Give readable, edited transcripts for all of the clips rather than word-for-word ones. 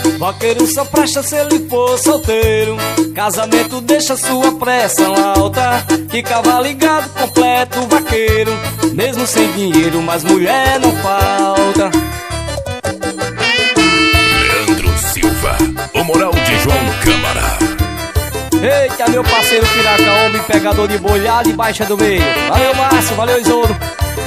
Vaqueiro só presta se ele for solteiro. Casamento deixa sua pressão alta. Que cavalo ligado completo, vaqueiro. Mesmo sem dinheiro, mas mulher não falta. Leandro Silva, o moral de João Câmara. Eita, meu parceiro Piraca, homem pegador de bolhada e baixa do meio. Valeu, Márcio, valeu, Isouro.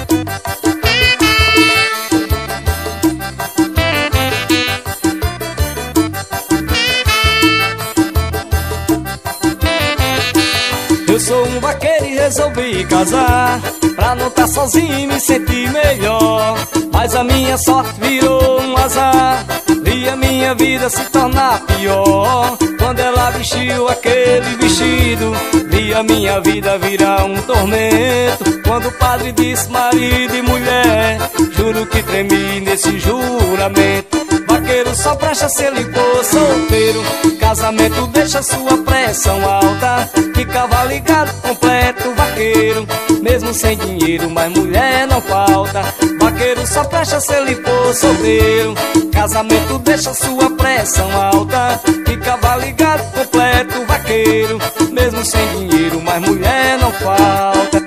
Eu sou um vaqueiro e resolvi casar, pra não tá sozinho e me sentir melhor. Mas a minha sorte virou um azar, vi a minha vida se tornar pior. Quando ela vestiu aquele vestido, vi a minha vida virar um tormento. Quando o padre disse marido e mulher, juro que tremi nesse juramento. Vaqueiro só presta se ele for solteiro. Casamento deixa sua pressão alta. Que cavalo ligado completo, vaqueiro. Mesmo sem dinheiro, mas mulher não falta. Vaqueiro só presta se ele for solteiro. Casamento deixa sua pressão alta. Que cavalo ligado completo, vaqueiro. Mesmo sem dinheiro, mas mulher não falta.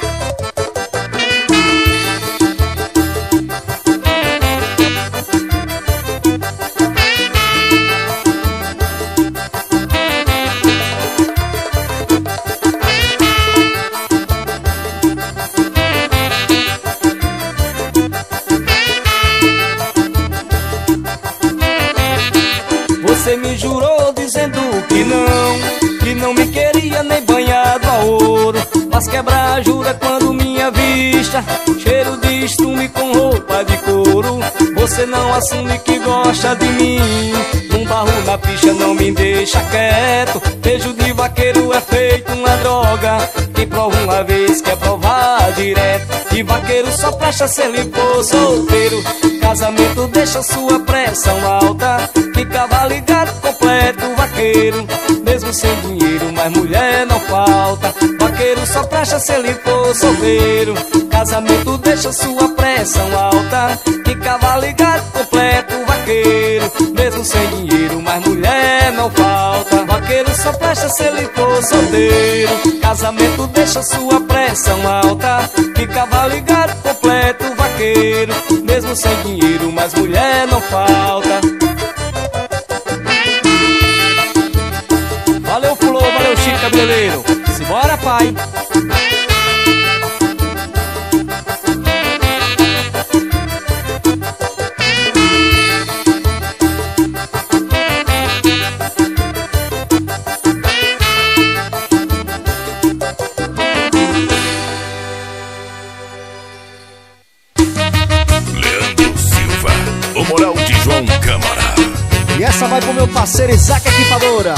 Você me jurou dizendo que não me queria nem banhado a ouro. Mas quebrar a jura quando minha vista cheiro de estrume com roupa de couro. Você não assume que gosta de mim, um barro na picha não me deixa quieto. Beijo de vaqueiro é feito uma droga, quem prova uma vez quer provar direto. E vaqueiro só presta se ele for solteiro. Casamento deixa sua pressão alta. Que cavalo ligado completo, vaqueiro. Mesmo sem dinheiro, mas mulher não falta. Vaqueiro só presta se ele for solteiro. Casamento deixa sua pressão alta. Que cavalo ligado completo, vaqueiro. Mesmo sem dinheiro, mas mulher não falta. Vaqueiro só presta se ele for solteiro. Casamento deixa sua pressão alta. Que cavalo ligado completo, vaqueiro. Mesmo sem dinheiro, mas mulher não falta. Valeu, Flor, valeu, Chico Cabeleireiro. Simbora, pai. Leandro Silva, o moral de João Câmara. E essa vai pro meu parceiro Isaac Equipadora.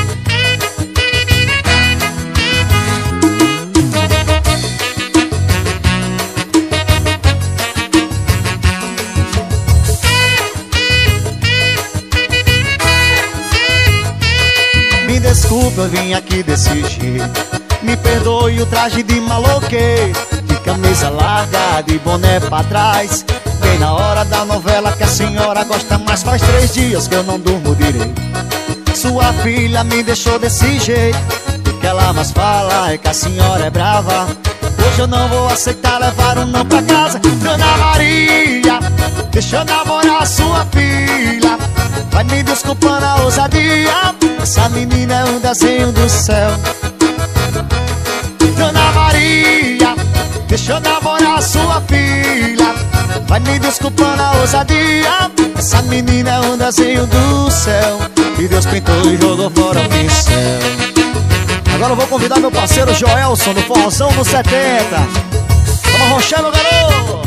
Me desculpa, eu vim aqui desse jeito. Me perdoe o traje de maloqueiro, de camisa larga, de boné pra trás. Bem na hora da novela que a senhora gosta mais. Faz 3 dias que eu não durmo direito. Sua filha me deixou desse jeito. O que ela mais fala é que a senhora é brava. Hoje eu não vou aceitar levar um não pra casa. Dona Maria, deixa eu namorar a sua filha. Vai me desculpando a ousadia, essa menina é um desenho do céu. Dona Maria, deixa eu namorar a sua filha. Vai me desculpando a ousadia, essa menina é um desenho do céu. E Deus pintou e jogou fora o pincel. Agora eu vou convidar meu parceiro Joelson do Forrozão do 70. Vamos arrochar, meu garoto!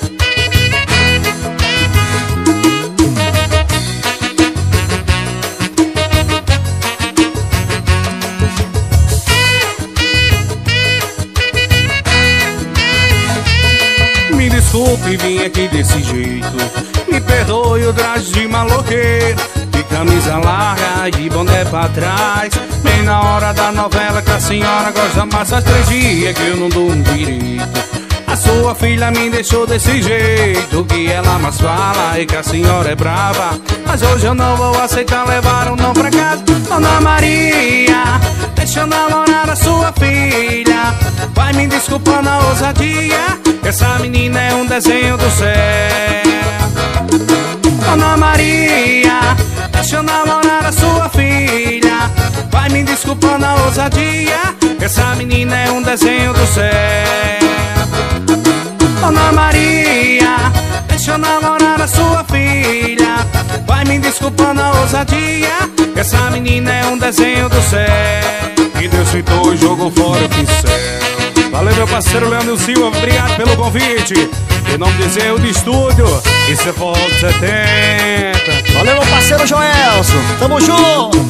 Me desculpe, vim aqui desse jeito. Me perdoe o traje de maloqueiro, de camisa larga e boné pra trás. Bem na hora da novela que a senhora gosta mais. Faz 3 dias que eu não durmo direito. A sua filha me deixou desse jeito, que ela mais fala e que a senhora é brava. Mas hoje eu não vou aceitar levar um não pra casa. Dona Maria, deixa eu namorar a sua filha. Vai me desculpando a ousadia, essa menina é um desenho do céu. Dona Maria, deixa eu namorar a sua filha. Vai me desculpando a ousadia, essa menina é um desenho do céu. Dona Maria, deixa eu namorar a sua filha. Vai me desculpando a ousadia, essa menina é um desenho do céu. E Deus fitou e jogou fora o pincel. Valeu, meu parceiro Leandro Silva, obrigado pelo convite. Em nome de Zé de Estúdio, isso é Forró 70. Valeu, meu parceiro Joelson, tamo junto.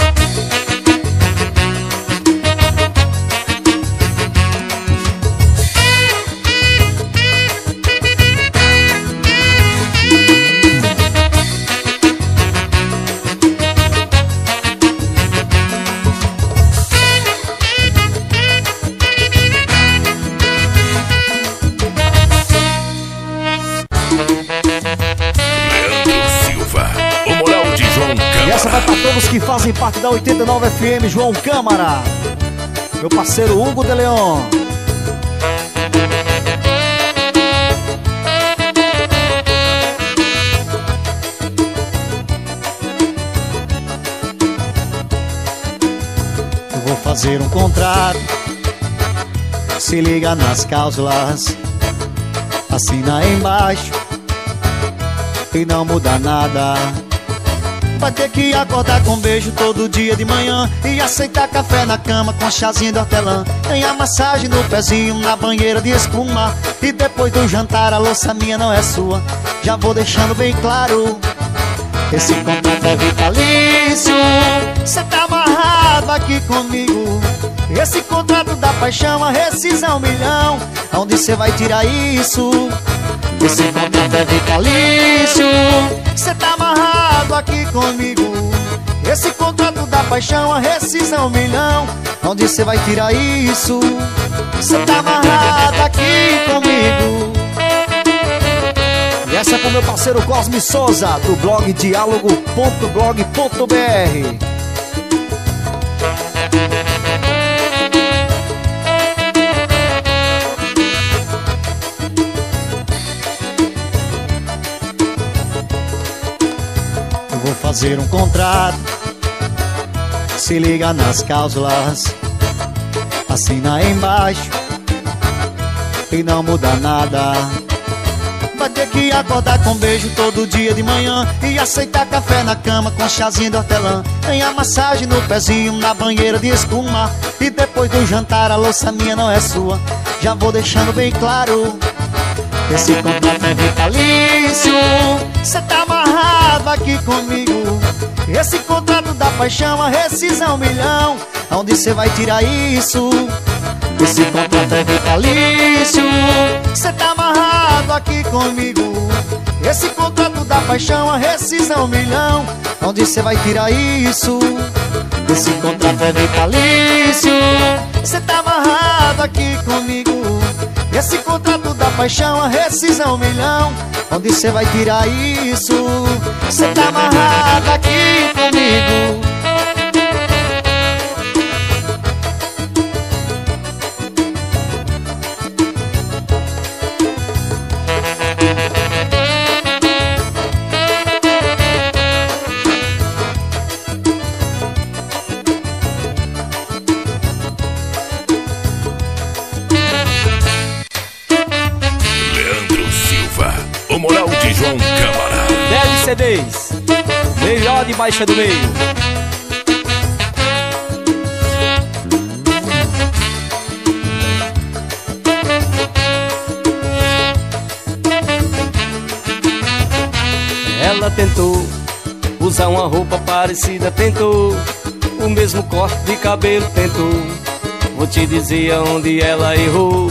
Essa vai pra todos que fazem parte da 89 FM, João Câmara. Meu parceiro Hugo de Leon. Eu vou fazer um contrato, se liga nas cláusulas, assina embaixo e não muda nada. Vai ter que acordar com beijo todo dia de manhã e aceitar café na cama com chazinho de hortelã. Tem a massagem no pezinho na banheira de espuma. E depois do jantar a louça minha não é sua. Já vou deixando bem claro, esse contrato é vitalício. Cê tá amarrado aqui comigo. Esse contrato da paixão, a rescisão 1 milhão. Aonde cê vai tirar isso? Esse contrato é vitalício. Cê tá amarrado aqui comigo. Esse contrato da paixão, a rescisão 1 milhão. Onde cê vai tirar isso? Cê tá amarrado aqui comigo. E essa é pro meu parceiro Cosme Souza, do blog diálogo.blog.br. Vou fazer um contrato, se liga nas cláusulas, assina embaixo e não muda nada. Vai ter que acordar com beijo todo dia de manhã e aceitar café na cama com chazinho de hortelã. Tem a massagem no pezinho na banheira de espuma. E depois do jantar a louça minha não é sua. Já vou deixando bem claro, esse contrato é vitalício. Cê tá amarrado aqui comigo. Esse contrato da paixão, a rescisão 1 milhão. Aonde cê vai tirar isso? Esse contrato é vitalício. Cê tá amarrado aqui comigo. Esse contrato da paixão, a rescisão 1 milhão. Onde cê vai tirar isso? Esse contrato é vitalício. Cê tá amarrado aqui comigo. Esse contrato da paixão, a rescisão 1 milhão. Onde cê vai tirar isso? Cê tá amarrado aqui comigo. O moral de João Câmara. 10 CDs, melhor de baixa do meio. Ela tentou usar uma roupa parecida, tentou o mesmo corte de cabelo, tentou. Vou te dizer aonde ela errou.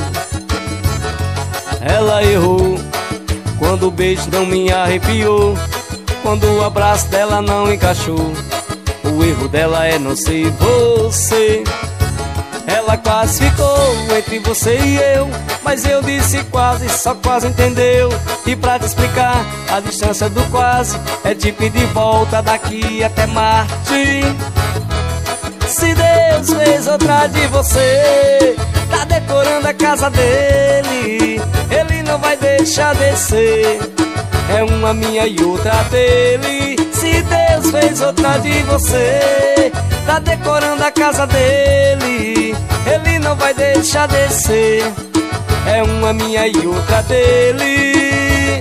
Ela errou quando o beijo não me arrepiou, quando o abraço dela não encaixou. O erro dela é não ser você. Ela quase ficou entre você e eu, mas eu disse quase, só quase entendeu. E pra te explicar, a distância do quase é te pedir volta daqui até Marte. Se Deus fez outra de você, tá decorando a casa dele, ele não vai deixar descer. É uma minha e outra dele. Se Deus fez outra de você, tá decorando a casa dele, ele não vai deixar descer. É uma minha e outra dele.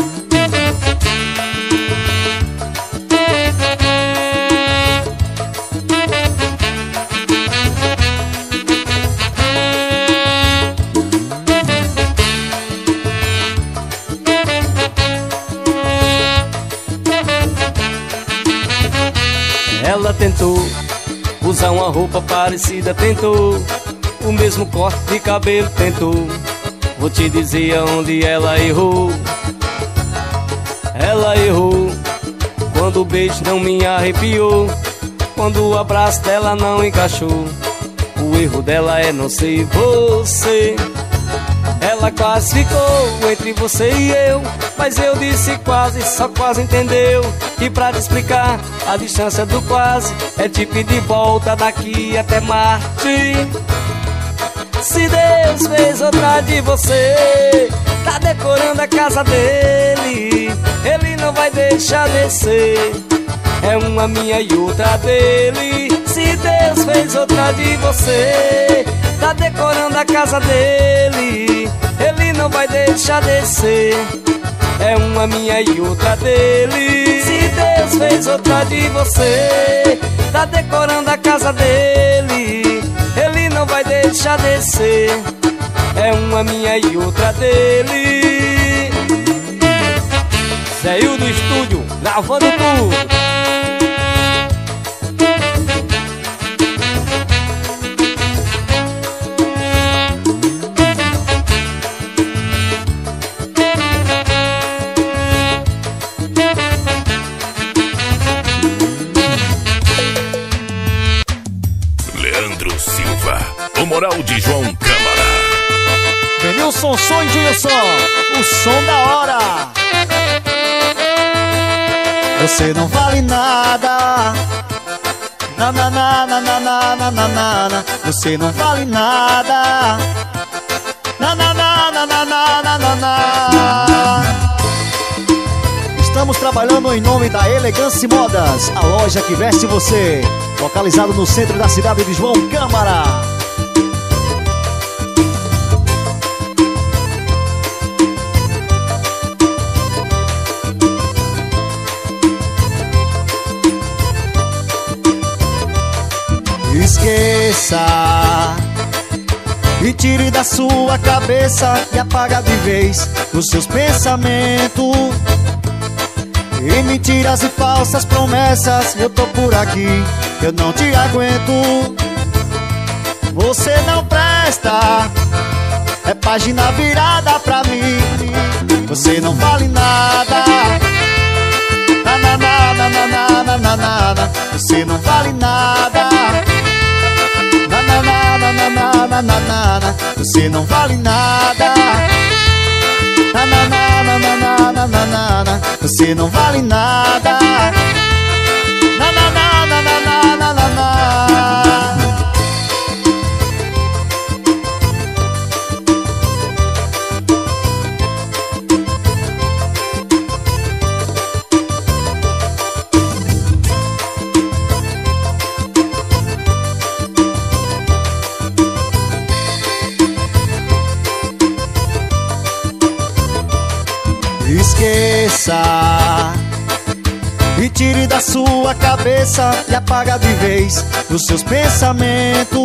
Ela tentou usar uma roupa parecida, tentou o mesmo corte de cabelo, tentou. Vou te dizer aonde ela errou. Ela errou quando o beijo não me arrepiou, quando o abraço dela não encaixou. O erro dela é não ser você. Ela quase ficou entre você e eu, mas eu disse quase, só quase entendeu. E pra te explicar, a distância do quase é te pedir volta daqui até Marte. Se Deus fez outra de você, tá decorando a casa dele, ele não vai deixar descer. É uma minha e outra dele. Se Deus fez outra de você, tá decorando a casa dele, ele não vai deixar descer. É uma minha e outra dele. Se Deus fez outra de você, tá decorando a casa dele, ele não vai deixar descer. É uma minha e outra dele. Saiu do estúdio, gravando tudo. O Moral de João Câmara. Benilson Som de Wilson, o som da hora. Você não vale nada. Na na na na na na na na na. Você não vale nada. Na na na na na na na na na. Estamos trabalhando em nome da Elegância Modas, a loja que veste você, localizado no centro da cidade de João Câmara. Esqueça e tire da sua cabeça e apaga de vez os seus pensamentos. E mentiras e falsas promessas, eu tô por aqui, eu não te aguento. Você não presta, é página virada pra mim. Você não vale nada. Na na na na na na na na na. Você não vale nada. Na na na na na na na na na. Você não vale nada. Na na na na na na na na na. Você não vale nada. Na na na na na na na na na. Esqueça e tire da sua cabeça e apaga de vez os seus pensamentos.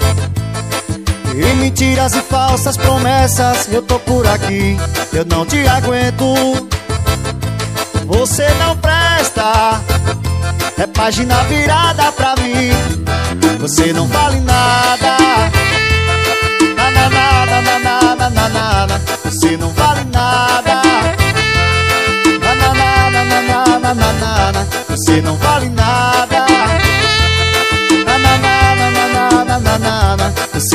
E mentiras e falsas promessas, eu tô por aqui, eu não te aguento. Você não presta, é página virada pra mim. Você não vale nada. Na na na na na na na na na. Você não vale nada. Na na na na na na na na na. Você não vale nada. Na na na na na na na na.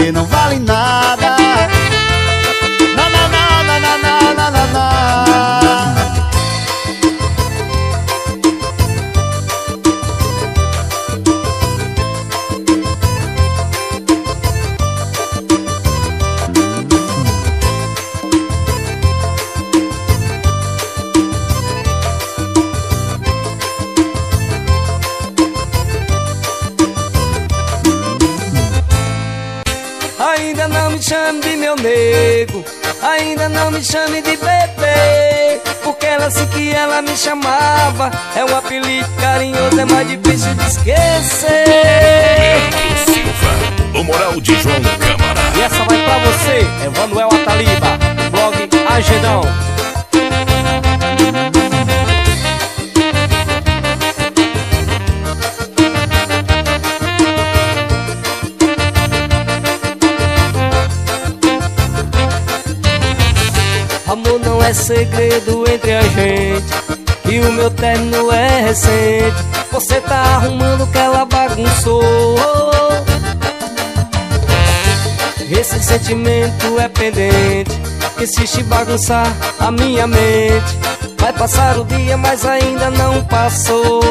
meu nego. Ainda não me chame de bebê, porque ela assim que ela me chamava. É um apelido carinhoso, é mais difícil de esquecer. Leandro Silva, o moral de João Câmara. E essa vai pra você, Emanuel Ataliba, blog Agedão. Amor, não é segredo entre a gente, e o meu término é recente. Você tá arrumando que ela bagunçou. Esse sentimento é pendente, que insiste bagunçar a minha mente. Vai passar o dia, mas ainda não passou.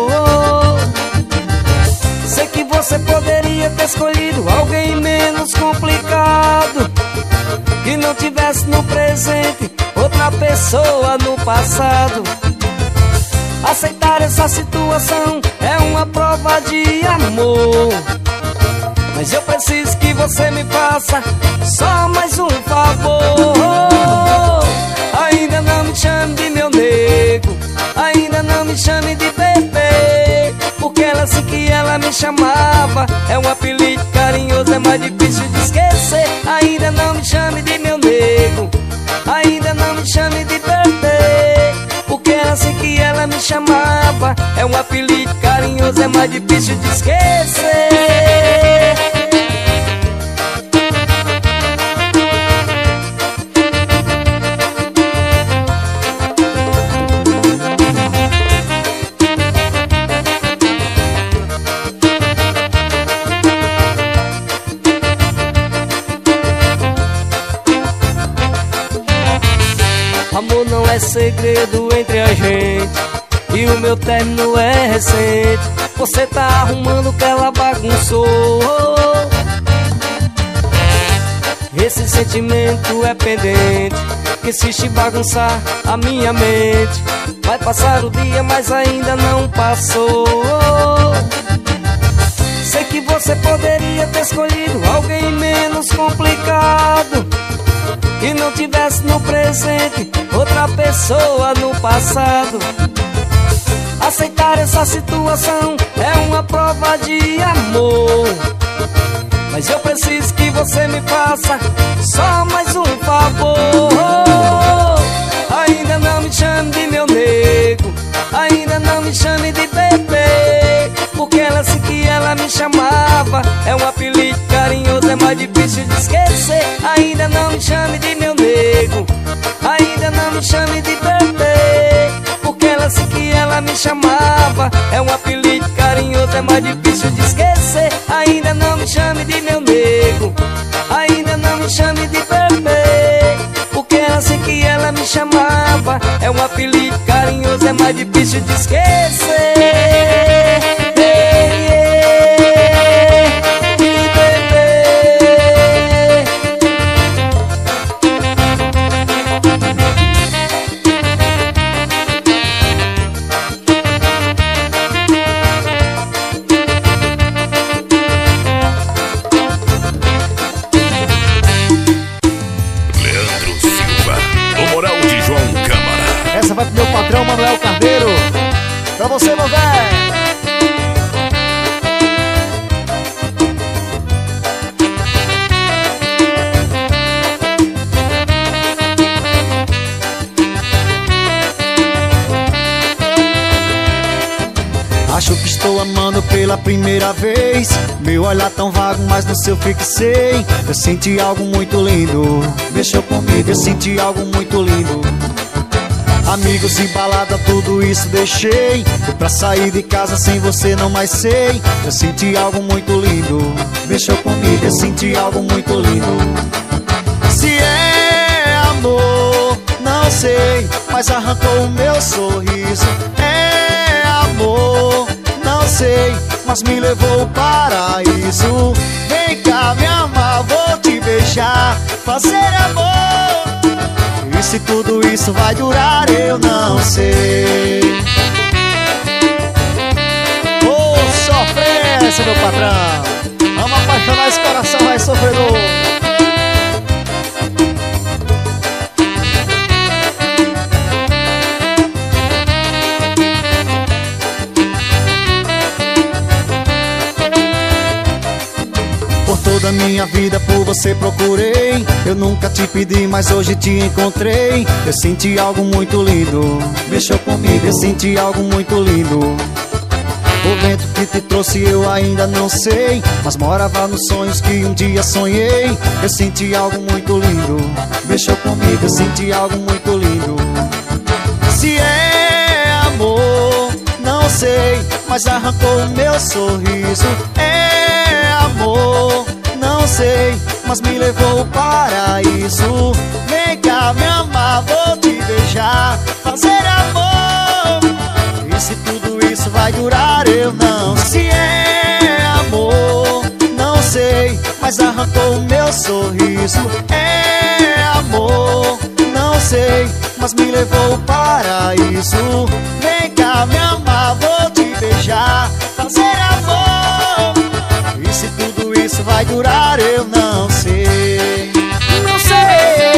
Sei que você poderia ter escolhido alguém menos complicado, que não tivesse no presente outra pessoa no passado. Aceitar essa situação é uma prova de amor, mas eu preciso que você me faça só mais um favor. Ainda não me chame de meu nego, ainda não me chame de bebê, porque ela assim que ela me chamava. É um apelido carinhoso, é mais difícil de esquecer. Ainda não me chame de meu nego, ainda não me chame de bebê, porque ela assim que ela me chamava. É um apelido carinhoso, é mais difícil de esquecer. Amor, não é segredo entre a gente, e o meu término é recente. Você tá arrumando que ela bagunçou. Esse sentimento é pendente, que insiste bagunçar a minha mente. Vai passar o dia, mas ainda não passou. Sei que você poderia ter escolhido alguém menos complicado, que não tivesse no presente outra pessoa no passado. Aceitar essa situação é uma prova de amor, mas eu preciso que você me faça só mais um favor. Ainda não me chame de meu nego, ainda não me chame de bebê, porque ela assim que ela me chamava. É um apelido carinhoso, é mais difícil de esquecer. Ainda não me chame de meu nego, ainda não me chame de bebê, porque ela assim que ela me chamava. É um apelido carinhoso, é mais difícil de esquecer. Ainda não me chame de meu nego, ainda não me chame de bebê, porque ela assim que ela me chamava. É um apelido carinhoso, é mais difícil de esquecer. Essa vai pro meu patrão Manuel Carneiro. Pra você, meu velho. Acho que estou amando pela primeira vez. Meu olhar tão vago, mas no seu fixei. Eu senti algo muito lindo, mexeu comigo. Eu senti algo muito lindo. Amigos e balada, tudo isso deixei. Fui pra sair de casa, sem você não mais sei. Eu senti algo muito lindo, mexeu comigo. Eu senti algo muito lindo. Se é amor, não sei, mas arrancou o meu sorriso. É amor, não sei, mas me levou ao paraíso. Vem cá me amar, vou te beijar, fazer amor. E se tudo isso vai durar, eu não sei. Ô, sofrência, meu patrão. Vamos apaixonar esse coração, vai sofredor. toda minha vida por você procurei. Eu nunca te pedi, mas hoje te encontrei. Eu senti algo muito lindo, mexeu comigo. Eu senti algo muito lindo. O vento que te trouxe eu ainda não sei, mas morava nos sonhos que um dia sonhei. Eu senti algo muito lindo, mexeu comigo. Eu senti algo muito lindo. Se é amor, não sei, mas arrancou o meu sorriso. É amor, não sei, mas me levou ao paraíso. Vem cá me amar, vou te beijar, fazer amor. E se tudo isso vai durar, eu não sei. Se é amor, não sei, mas arrancou o meu sorriso. É amor, não sei, mas me levou ao paraíso. Vem cá me amar, vou te beijar, fazer amor. E se tudo isso vai durar, eu não sei. Não sei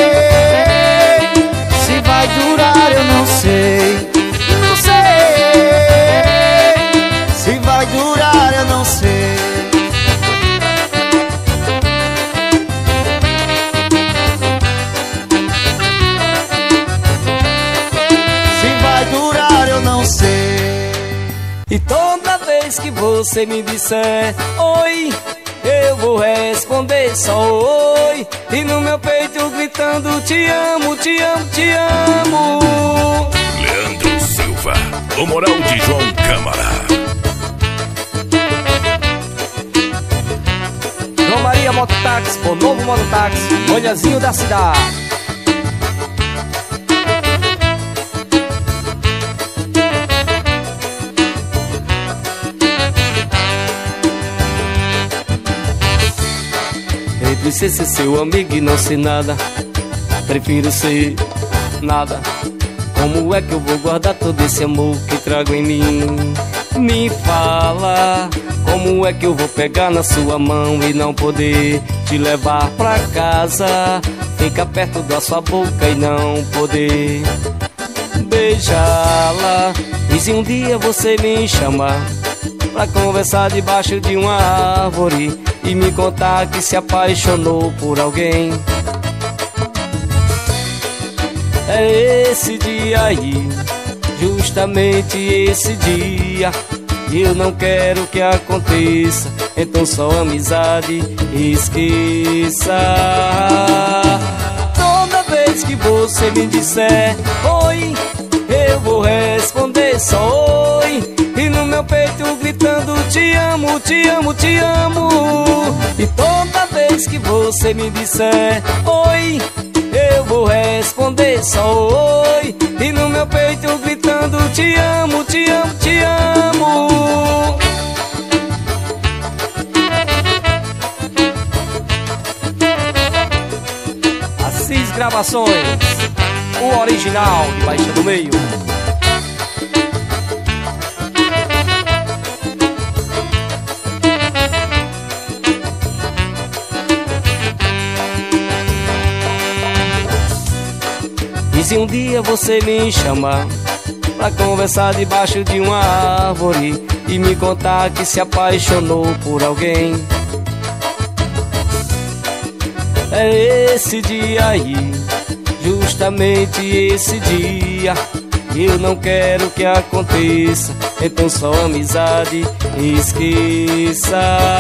se vai durar, eu não sei. Não sei se vai durar, eu não sei. Se vai durar, eu não sei. E toda vez que você me disser oi, eu vou responder só oi. E no meu peito gritando te amo, te amo, te amo. Leandro Silva, o moral de João Câmara. João Maria Mototáxi, o novo mototáxi, olhazinho da cidade. Entre ser seu amigo e não ser nada, prefiro ser nada. Como é que eu vou guardar todo esse amor que trago em mim? Me fala, como é que eu vou pegar na sua mão e não poder te levar pra casa? Ficar perto da sua boca e não poder beijá-la. E se um dia você me chamar pra conversar debaixo de uma árvore e me contar que se apaixonou por alguém, é esse dia aí, justamente esse dia. Eu não quero que aconteça, então só amizade esqueça. Toda vez que você me disser oi, eu vou responder só oi. E no meu peito gritando te amo, te amo, te amo. E toda vez que você me disser oi, eu vou responder só oi. E no meu peito gritando te amo, te amo, te amo. Assis Gravações, o original de Baixa do Meio. E se um dia você me chamar pra conversar debaixo de uma árvore e me contar que se apaixonou por alguém, é esse dia aí, justamente esse dia. Eu não quero que aconteça, então só amizade esqueça.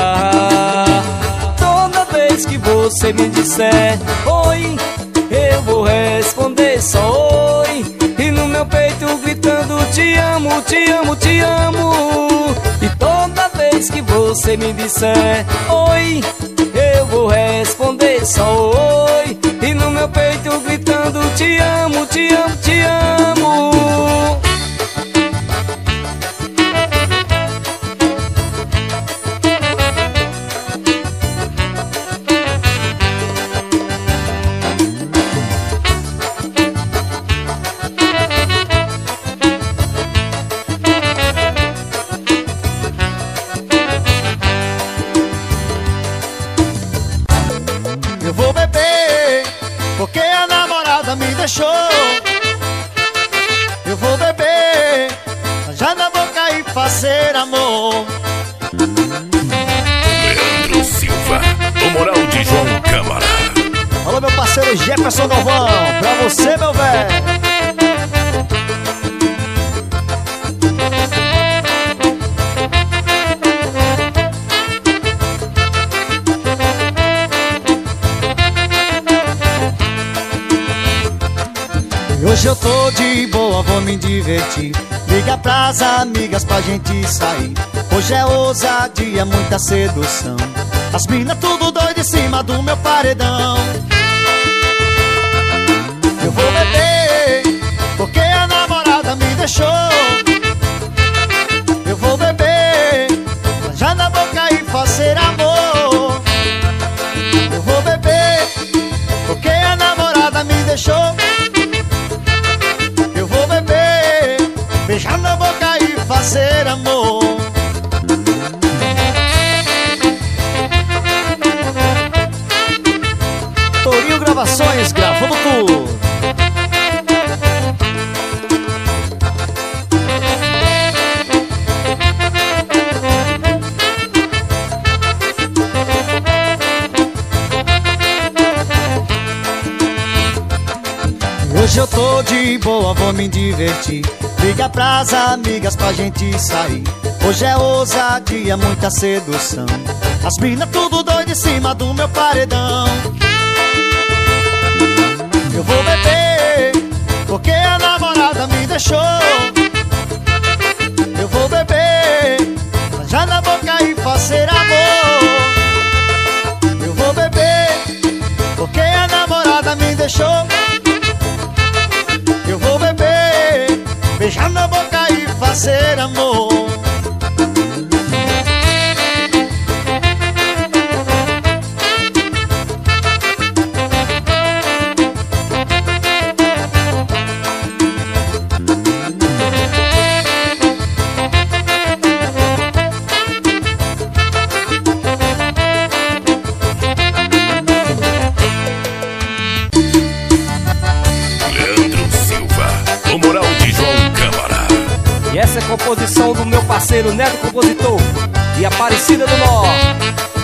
Toda vez que você me disser oi, eu vou responder só oi. E no meu peito gritando te amo, te amo, te amo. E toda vez que você me disser oi, eu vou responder só oi. E no meu peito gritando te amo, te amo, te amo. Eu vou beber, porque a namorada me deixou. Eu vou beber, já na boca e fazer amor. Leandro Silva, o moral de João Câmara. Alô, meu parceiro Jefferson Galvão, pra você, meu velho. Hoje eu tô de boa, vou me divertir. Liga pras amigas pra gente sair. Hoje é ousadia, muita sedução. As mina tudo doido em cima do meu paredão. Eu vou beber, porque a namorada me deixou. Eu vou beber, já na boca e fazer amor. Eu vou beber, porque a namorada me deixou. Eu vou beber, beijar na boca e fazer amor. Torinho Gravações, gravando tudo. Hoje eu tô de boa, vou me divertir. Liga pras amigas pra gente sair. Hoje é ousadia, muita sedução. As mina tudo doido em cima do meu paredão. Eu vou beber, porque a namorada me deixou. Eu vou beber, já na boca e fazer amor. Eu vou beber, porque a namorada me deixou. Eu vou beber, beijar na boca e fazer amor. E essa é a composição do meu parceiro Neto Compositor de Aparecida do Norte.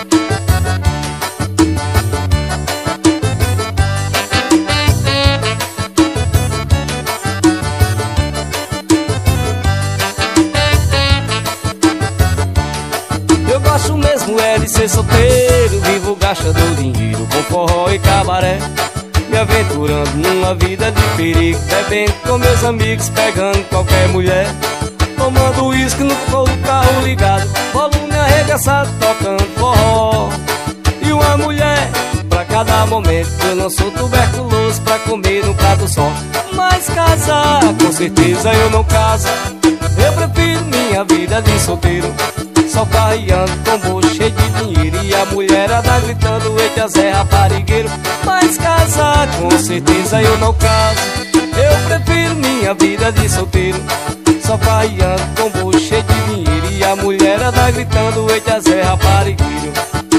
Eu gosto mesmo é de ser solteiro, vivo gastando dinheiro com forró e cabaré, me aventurando numa vida de perigo, bebendo com meus amigos, pegando qualquer mulher, tomando uísque no carro ligado, volume arregaçado, tocando forró. E uma mulher pra cada momento, eu não sou tuberculoso pra comer num prato só. Mas casar, com certeza eu não caso. Eu prefiro minha vida de solteiro, só farreando com bolso cheio de dinheiro. E a mulherada gritando, eita Zé raparigueiro. Mas casar, com certeza eu não caso. Eu prefiro minha vida de solteiro, só farreando com bolso cheio de dinheiro. E a mulherada gritando, eita Zé raparigueiro.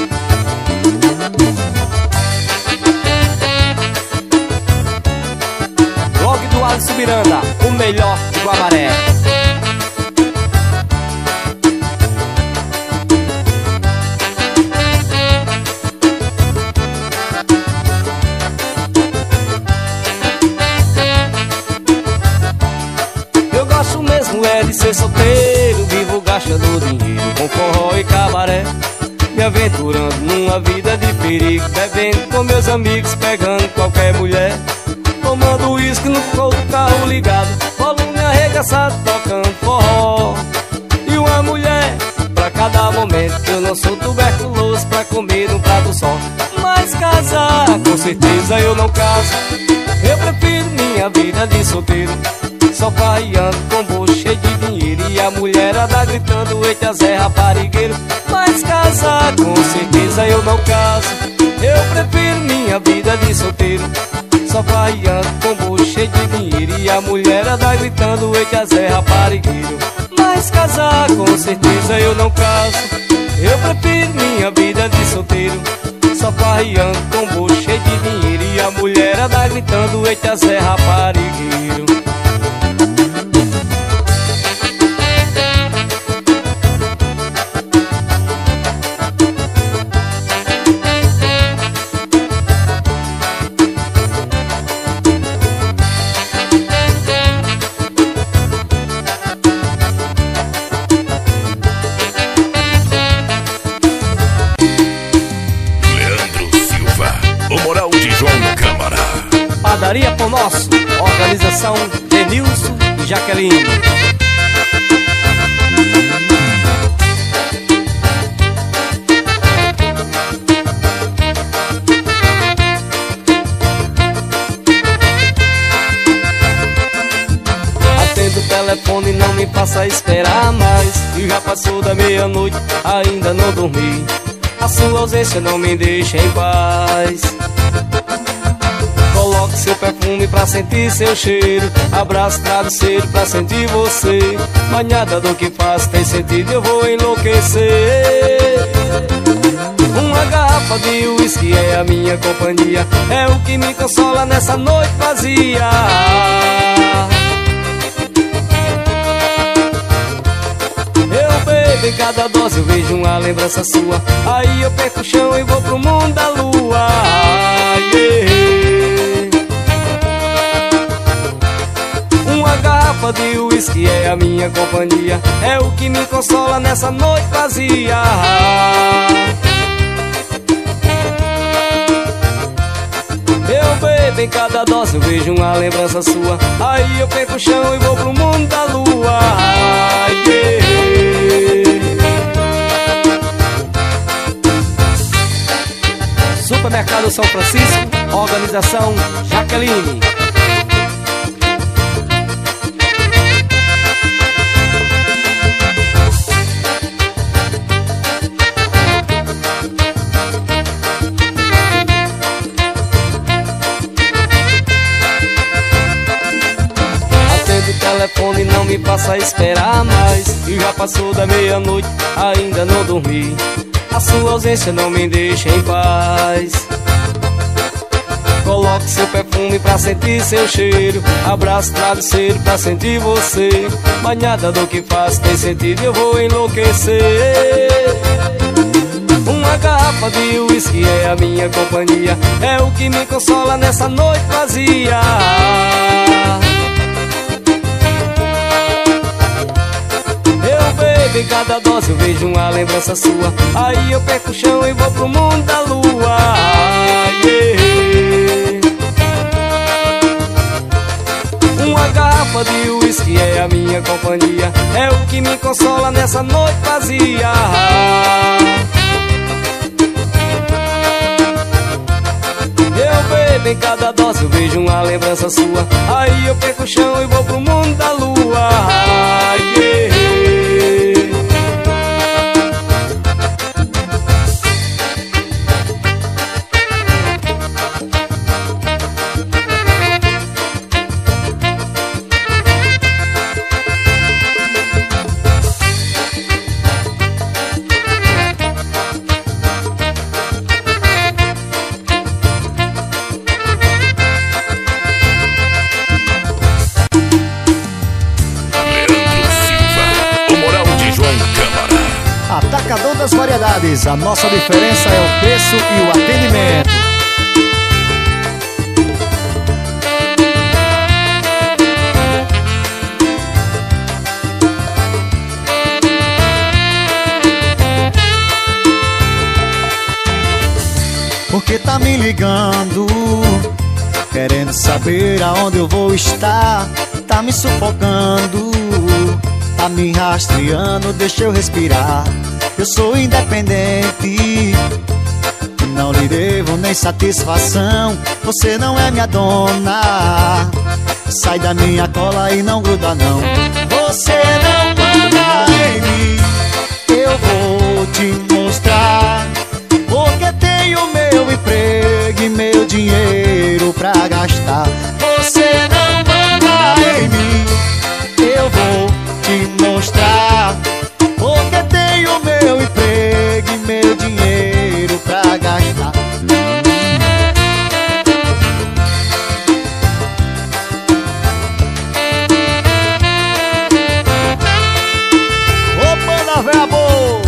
Blog do Alisson Miranda, o melhor de Guamaré. Eu gosto mesmo é de ser solteiro, vivo gastando dinheiro com forró e cabaré, me aventurando numa vida de perigo, bebendo com meus amigos, pegando qualquer mulher, tomando uísque no carro ligado, volume arregaçado, tocando forró. E uma mulher pra cada momento, eu não sou tuberculoso pra comer num prato só. Mas casar, com certeza eu não caso. Eu prefiro minha vida de solteiro, só farreando com bolso cheio de dinheiro. E a mulherada gritando, eita Zé raparigueiro. Mas casar, com certeza eu não caso. Eu prefiro minha vida de solteiro, só farreando com bolso cheio de dinheiro. E a mulherada gritando, eita Zé raparigueiro. Mas casar, com certeza eu não caso. Eu prefiro minha vida de solteiro, só farreando com bolso cheio de dinheiro. E a mulherada gritando, eita Zé raparigueiro. Padaria Pão Nosso, organização Denilson e Jaqueline. Atendo o telefone, não me faça esperar mais, e já passou da meia-noite, ainda não dormi. A sua ausência não me deixa em paz. Coloque seu perfume pra sentir seu cheiro, abraço travesseiro pra sentir você. Mas nada do que faço tem sentido, eu vou enlouquecer. Uma garrafa de uísque é a minha companhia, é o que me consola nessa noite vazia. Em cada dose eu vejo uma lembrança sua, aí eu perco o chão e vou pro mundo da lua. Uma garrafa de uísque é a minha companhia, é o que me consola nessa noite vazia. Eu bebo em cada dose, eu vejo uma lembrança sua, aí eu perco o chão e vou pro mundo da lua. Supermercado São Francisco, organização Jaqueline. Atendo o telefone, não me faça esperar mais, e já passou da meia-noite, ainda não dormi. A sua ausência não me deixa em paz. Coloque seu perfume pra sentir seu cheiro, abraço travesseiro pra sentir você. Mas nada do que faço tem sentido, eu vou enlouquecer. Uma garrafa de uísque é a minha companhia, é o que me consola nessa noite vazia. Em cada dose eu vejo uma lembrança sua, aí eu perco o chão e vou pro mundo da lua. Uma garrafa de uísque é a minha companhia, é o que me consola nessa noite vazia. Eu bebo em cada dose, eu vejo uma lembrança sua, aí eu perco o chão e vou pro mundo da lua. Atacadão das Variedades, a nossa diferença é o preço e o atendimento. Porque tá me ligando, querendo saber aonde eu vou estar. Tá me sufocando, tá me rastreando, deixa eu respirar. Eu sou independente, não lhe devo nem satisfação. Você não é minha dona, sai da minha cola e não gruda não. Você não manda em mim, eu vou te mostrar. Porque tenho meu emprego e meu dinheiro pra gastar. Você não manda em mim, eu vou te mostrar. Porque tenho meu emprego e meu dinheiro pra gastar. Opa, na véia boa!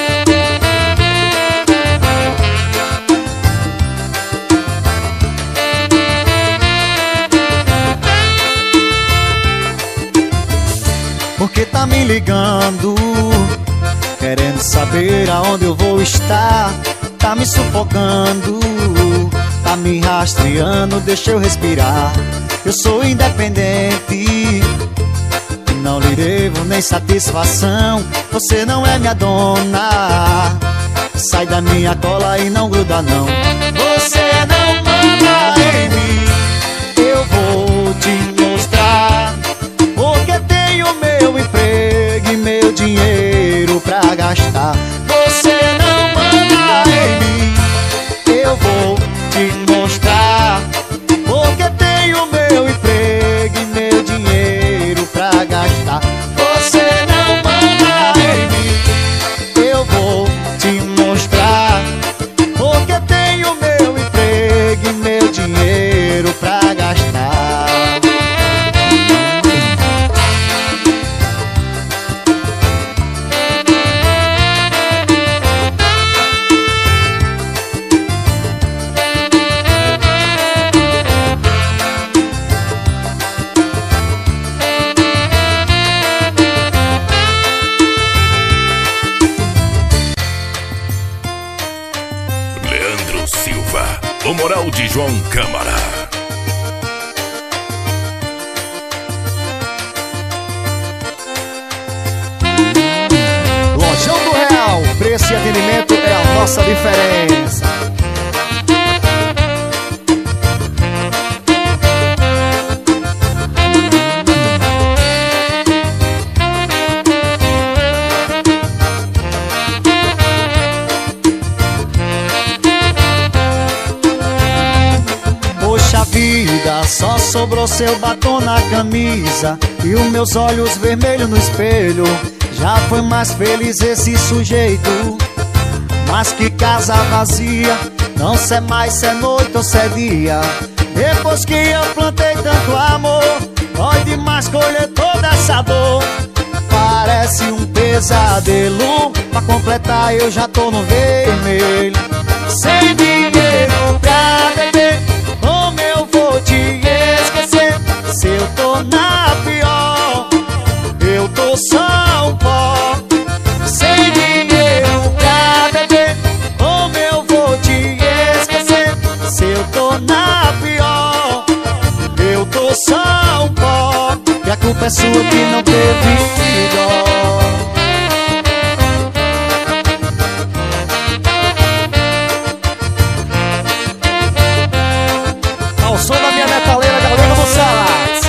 Porque tá me ligando, querendo saber aonde eu vou estar. Tá me sufocando, tá tá me rastreando, deixa eu respirar. Eu sou independente, não lhe devo nem satisfação. Você não é minha dona, sai da minha cola e não gruda não. Você não manda em mim, eu vou te mostrar. Porque tenho meu emprego e meu dinheiro pra gastar. Você não manda em mim, eu vou te mostrar. Porque tenho meu emprego e meu dinheiro pra gastar. Você não manda em mim, eu vou te mostrar. Porque tenho meu emprego e meu dinheiro pra gastar. Leandro Silva, o moral de João Câmara. Lojão do Real, preço e atendimento é a nossa diferença. Poxa vida, só sobrou seu batom na camisa e os meus olhos vermelhos no espelho. Já foi mais feliz esse sujeito, mas que casa vazia. Não sei mais se é noite ou se é dia. Depois que eu plantei tanto amor, dói demais colher toda essa dor. Parece um pesadelo, pra completar eu já tô no vermelho. Sem dinheiro pra beber, como eu vou te esquecer? Se eu tô na pior, eu tô só um pó. Sem dinheiro pra beber, como eu vou te esquecer? Se eu tô na pior, eu tô só um pó. E a culpa é sua que não teve dó. Ao som da minha metaleira Galego do Salas.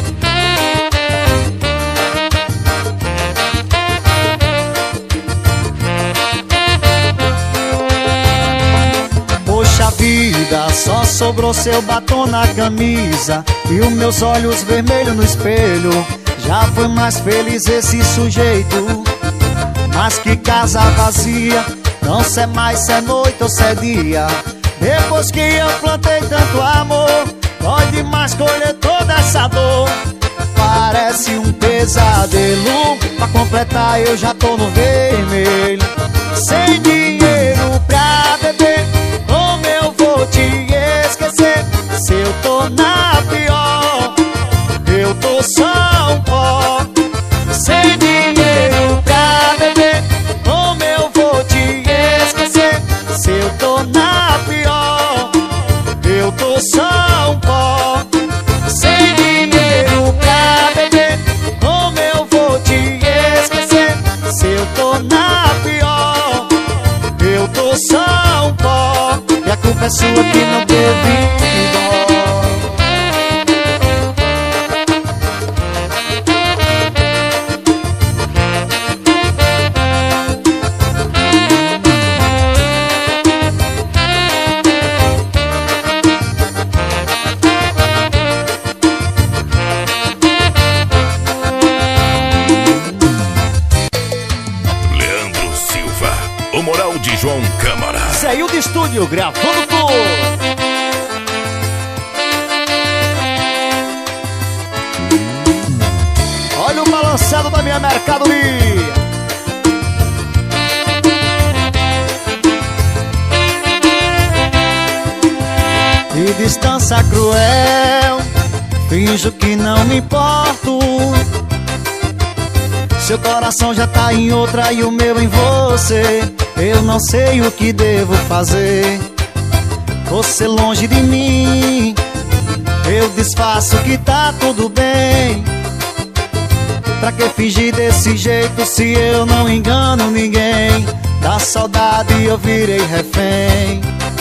Poxa vida, só sobrou seu batom na camisa e os meus olhos vermelhos no espelho. Já foi mais feliz esse sujeito, mas que casa vazia. Não sei mais se é noite ou se é dia. Depois que eu plantei tanto amor, dói demais colher toda essa dor. Parece um pesadelo, pra completar eu já tô no vermelho. Sem dinheiro pra beber, como eu vou te esquecer? Se eu tô na pior, eu tô só um pó. Sem dinheiro pra beber, como eu vou te esquecer? Se eu tô na pior, eu tô só um pó. Sem dinheiro pra beber, como eu vou te esquecer? Se eu tô na pior, eu tô só um pó. E a culpa é sua que não teve dó. O moral de João Câmara. Saiu do estúdio, gravando tudo. Olha o balançado da minha mercadoria. De distância cruel, finjo que não me importo. Seu coração já tá em outra e o meu em você. Eu não sei o que devo fazer. você longe de mim. Eu disfarço que tá tudo bem. Pra que fingir desse jeito se eu não engano ninguém? Da saudade eu virei refém.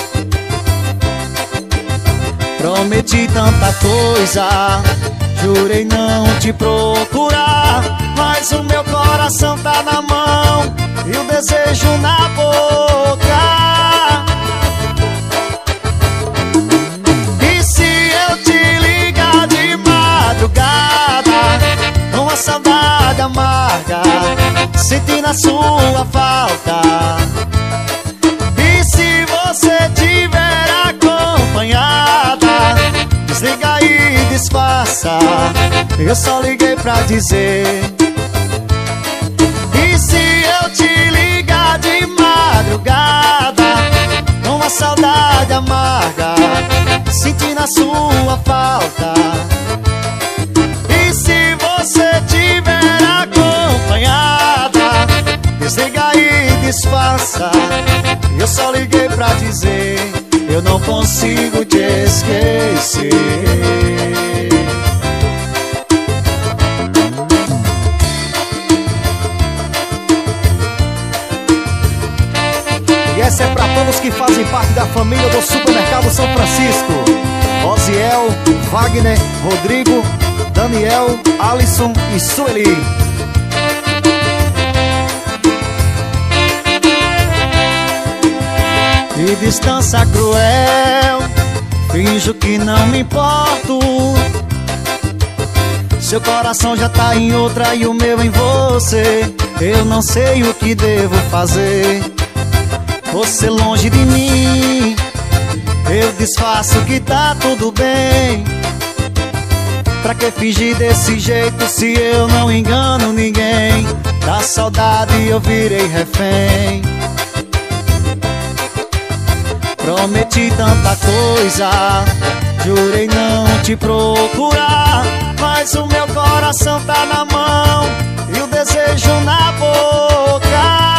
Prometi tanta coisa, jurei não te procurar, mas o meu coração tá na mão e o desejo na boca. E se eu te ligar de madrugada, uma saudade amarga, sentindo a sua falta. E se você tiver acompanhada, desliga e disfarça, eu só liguei pra dizer. E se eu te ligar de madrugada, uma saudade amarga, sentindo a sua falta. E se você tiver acompanhada, desliga e disfarça, eu só liguei pra dizer, eu não consigo te esquecer. E essa é pra todos que fazem parte da família do Supermercado São Francisco: Osiel, Wagner, Rodrigo, Daniel, Alisson e Sueli. Que distância cruel, finjo que não me importo. Seu coração já tá em outra e o meu em você. Eu não sei o que devo fazer. Você longe de mim, eu disfarço que tá tudo bem. Pra que fingir desse jeito se eu não engano ninguém? Da saudade eu virei refém. Prometi tanta coisa, jurei não te procurar, mas o meu coração tá na mão e o desejo na boca.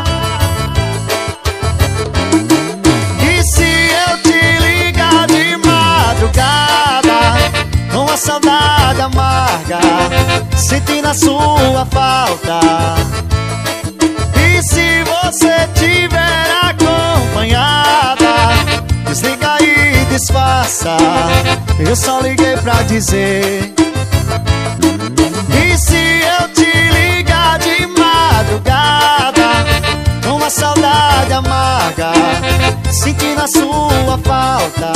E se eu te ligar de madrugada, uma saudade amarga, sentindo a sua falta. E se você tiver acompanhada, desliga e disfarça, eu só liguei pra dizer. E se eu te ligar de madrugada, uma saudade amarga, sentindo a sua falta.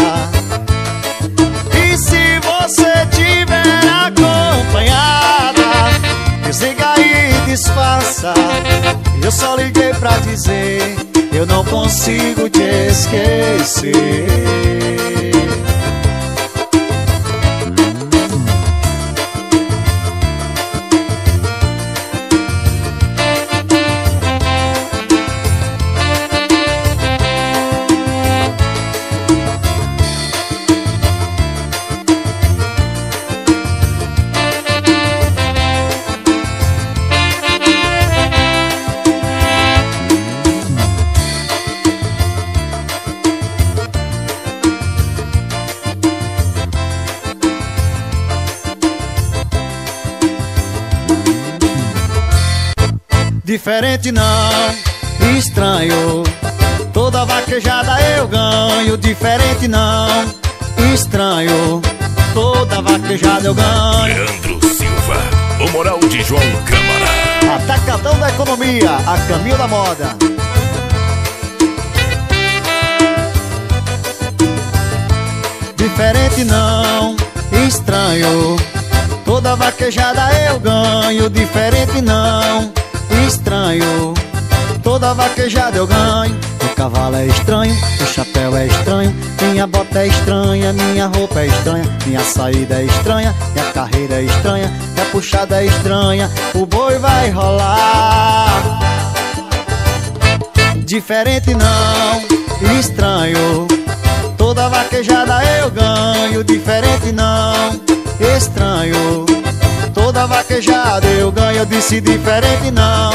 E se você tiver acompanhada, desliga e disfarça, eu só liguei pra dizer, eu não consigo te esquecer. Diferente não, estranho, toda vaquejada eu ganho. Diferente não, estranho, toda vaquejada eu ganho. Leandro Silva, o moral de João Câmara. Atacadão da economia, a caminho da moda. Diferente não, estranho, toda vaquejada eu ganho. Diferente não, estranho, toda vaquejada eu ganho. O cavalo é estranho, o chapéu é estranho, minha bota é estranha, minha roupa é estranha, minha saída é estranha, minha carreira é estranha, minha puxada é estranha, o boi vai rolar. Diferente não, estranho, toda vaquejada eu ganho. Diferente não, estranho, toda vaquejada eu ganho. Eu disse diferente não,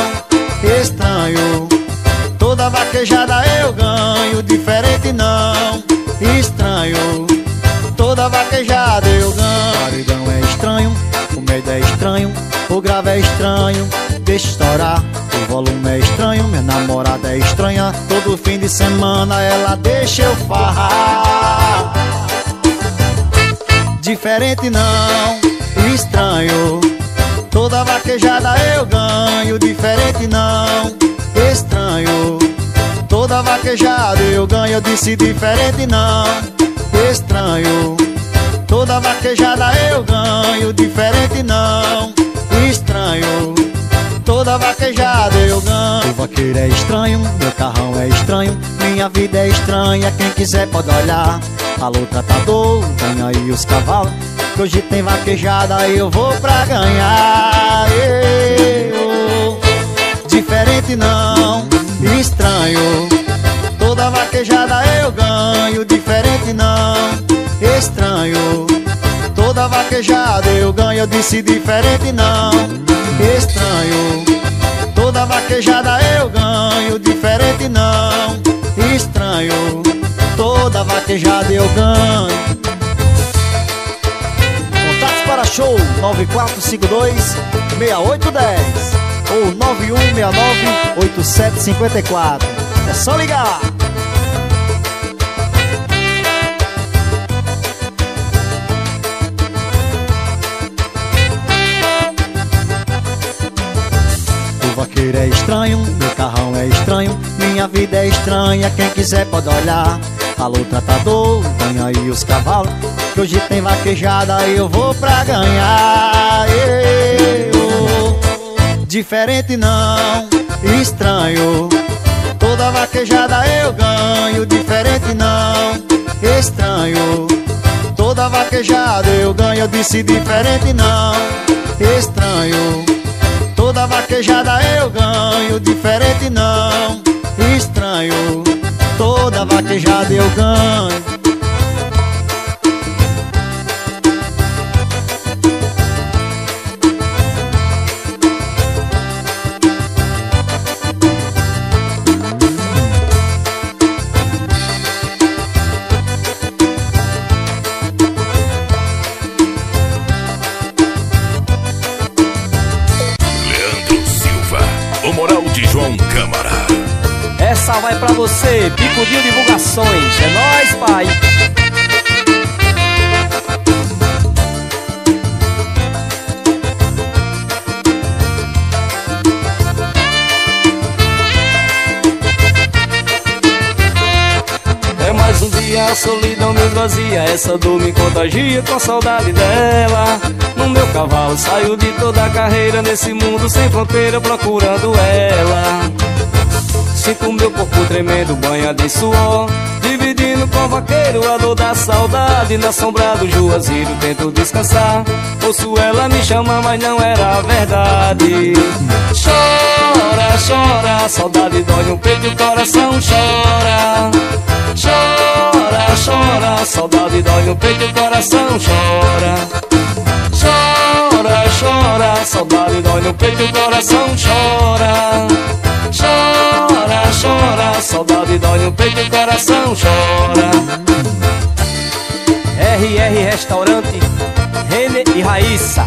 estranho, toda vaquejada eu ganho. Diferente não, toda vaquejada eu ganho. O paredão é estranho, o medo é estranho, o grave é estranho, deixa estourar. O volume é estranho, minha namorada é estranha, todo fim de semana ela deixa eu farrar. Diferente não, estranho, toda vaquejada eu ganho. Diferente não, estranho, toda vaquejada eu ganho. Eu disse diferente não, estranho, toda vaquejada eu ganho. Diferente não, estranho, toda vaquejada eu ganho. O vaqueiro é estranho, meu carrão é estranho, minha vida é estranha, quem quiser pode olhar. Alô tratador, ganha aí os cavalos, que hoje tem vaquejada e eu vou pra ganhar. Diferente não, estranho, toda vaquejada eu ganho. Diferente não, estranho, toda vaquejada eu ganho. Eu disse diferente não, estranho, toda vaquejada eu ganho. Diferente não, estranho, toda vaquejada eu ganho. Contatos para show 9452-6810 ou 9169-8754. É só ligar. O vaqueiro é estranho, meu carrão é estranho, minha vida é estranha, quem quiser pode olhar. Alô tratador, ganha aí os cavalos, que hoje tem vaquejada e eu vou pra ganhar. Diferente não, estranho, toda vaquejada eu ganho. Diferente não, estranho, toda vaquejada eu ganho. Eu disse diferente não, estranho, toda vaquejada eu ganho. Diferente não, estranho, toda vaquejada eu ganho. Essa vai pra você, Bicudinho Divulgações. É nóis, pai. É mais um dia, a solidão me esvazia, essa dor me contagia com a saudade dela. No meu cavalo saio de toda a carreira, nesse mundo sem fronteira procurando ela. Sinto meu corpo tremendo, banhado em suor, dividindo com o vaqueiro a dor da saudade. Na sombra do Juazeiro tento descansar, ouço ela me chamar, mas não era verdade. Chora, chora, a saudade dói no peito, o coração chora. Chora, chora, a saudade dói no peito, o coração chora. Chora, chora, a saudade dói no peito, o coração chora. Chora, chora, a saudade dói no peito, o coração chora. RR Restaurante, Rene e Raíssa.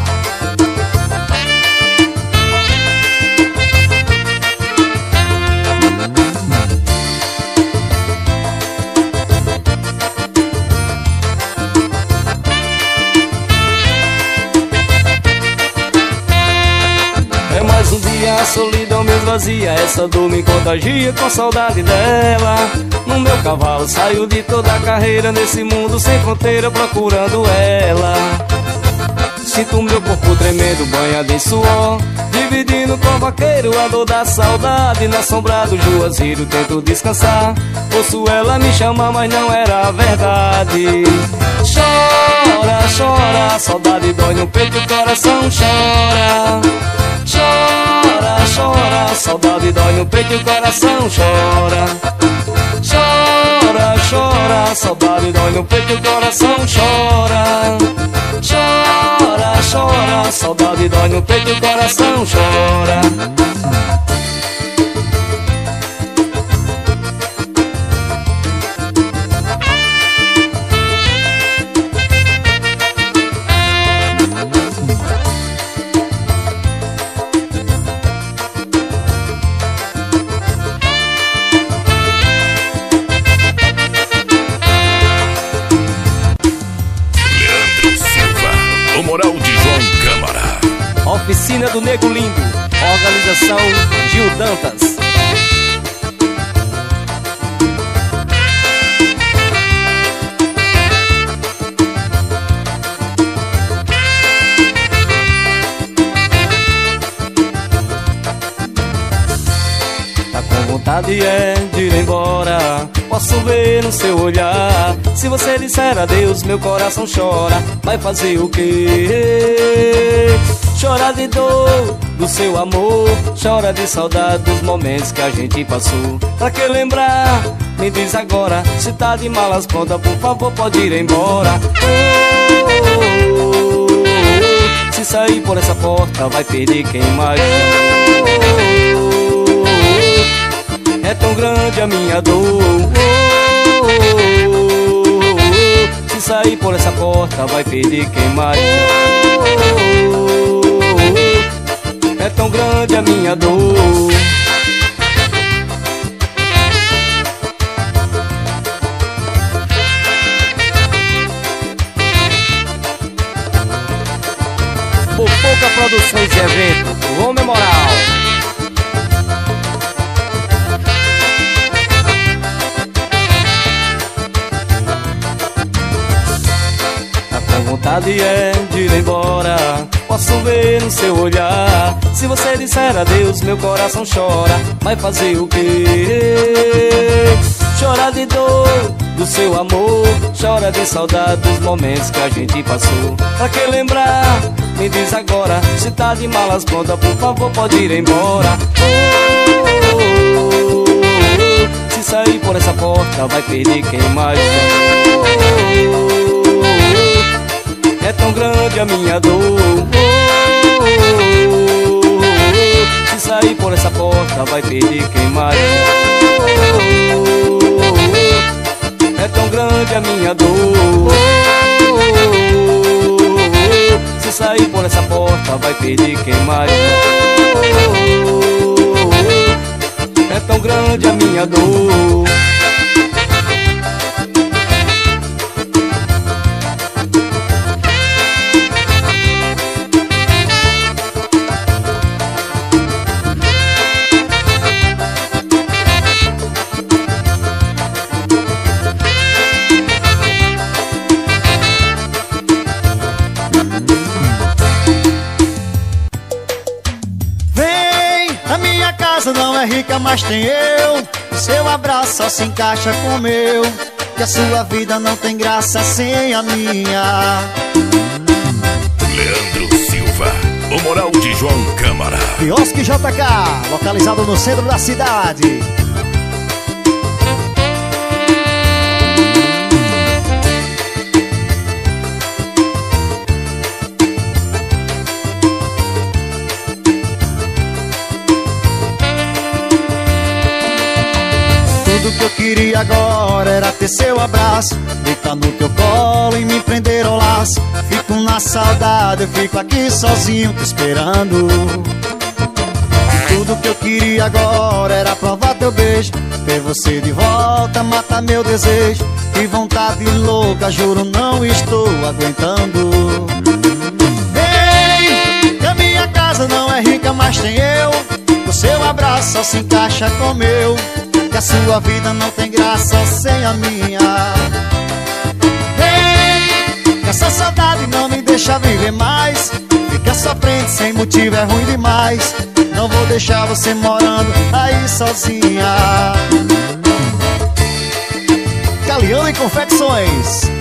A solidão me esvazia, essa dor me contagia com a saudade dela. No meu cavalo saio de toda a carreira, nesse mundo sem fronteira procurando ela. Sinto meu corpo tremendo, banhado em suor, dividindo com o vaqueiro a dor da saudade. Na sombra do Juazeiro tento descansar, ouço ela me chamar, mas não era verdade. Chora, chora, a saudade dói no peito, o coração chora. Chora, chora, a saudade dói no peito, o coração chora. Chora, chora, a saudade dói no peito, o coração chora. Chora, chora, a saudade dói no peito, o coração chora. Oficina do Nego Lindo, organização Gil Dantas. Tá com vontade de ir embora, posso ver no seu olhar. Se você disser adeus, meu coração chora. Vai fazer o quê? Chora de dor do seu amor, chora de saudade dos momentos que a gente passou. Pra que lembrar? Me diz agora, se tá de malas prontas, por favor pode ir embora. Se sair por essa porta, vai perder quem mais amou. É tão grande a minha dor. Se sair por essa porta, vai perder quem mais amou. É tão grande a minha dor. Popoca Produções e Eventos, Homem Moral. Vontade de ir embora, posso ver no seu olhar. Se você disser adeus, meu coração chora. Vai fazer o quê? Chora de dor do seu amor, chora de saudade dos momentos que a gente passou. Pra que lembrar? Me diz agora, se tá de malas prontas, por favor pode ir embora. Se sair por essa porta, vai perder quem mais amou. É tão grande a minha dor. Se sair por essa porta, vai perder quem mais amou. É tão grande a minha dor. Se sair por essa porta, vai perder quem mais amou. É tão grande a minha dor. Não é rica, mas tem eu. Seu abraço só se encaixa com o meu. Que a sua vida não tem graça sem a minha. Leandro Silva, o moral de João Câmara. Quiosque JK, localizado no centro da cidade. Tudo que eu queria agora era ter seu abraço, deitar no teu colo e me prender ao laço. Fico na saudade, eu fico aqui sozinho te esperando. Tudo que eu queria agora era provar teu beijo, ter você de volta, matar meu desejo. Que vontade louca, juro não estou aguentando. Vem, que a minha casa não é rica, mas tem eu. O seu abraço só se encaixa com o meu. Que a sua vida não tem graça sem a minha. Vem, que essa saudade não me deixa viver mais. Fica sofrendo sem motivo é ruim demais. Não vou deixar você morando aí sozinha. Galeano e Confecções.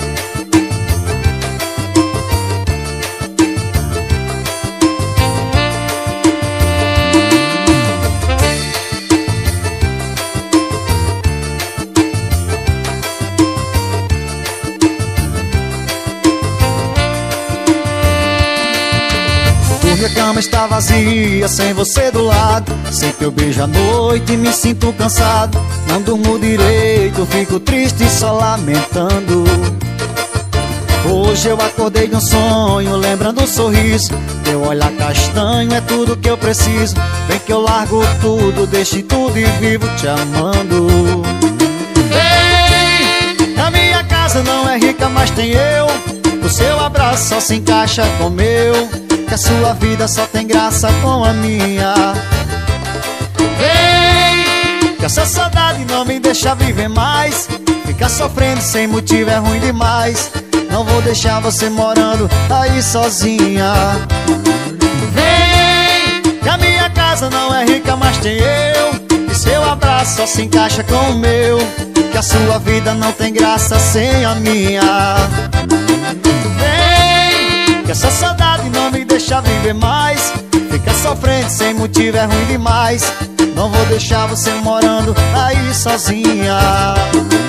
Minha cama está vazia, sem você do lado. Sem teu beijo à noite me sinto cansado. Não durmo direito, fico triste só lamentando. Hoje eu acordei de um sonho, lembrando um sorriso. Teu olhar castanho é tudo que eu preciso. Vem que eu largo tudo, deixe tudo e vivo te amando. Vem, a minha casa não é rica, mas tem eu. O seu abraço só se encaixa com o meu. que a sua vida só tem graça com a minha. Vem, que essa saudade não me deixa viver mais. Ficar sofrendo sem motivo é ruim demais. Não vou deixar você morando aí sozinha. Vem, que a minha casa não é rica, mas tem eu. E seu abraço só se encaixa com o meu. Que a sua vida não tem graça sem a minha. Vem, que essa saudade não me deixa viver mais. Ficar sofrendo sem motivo é ruim demais. Não vou deixar você morando aí sozinha.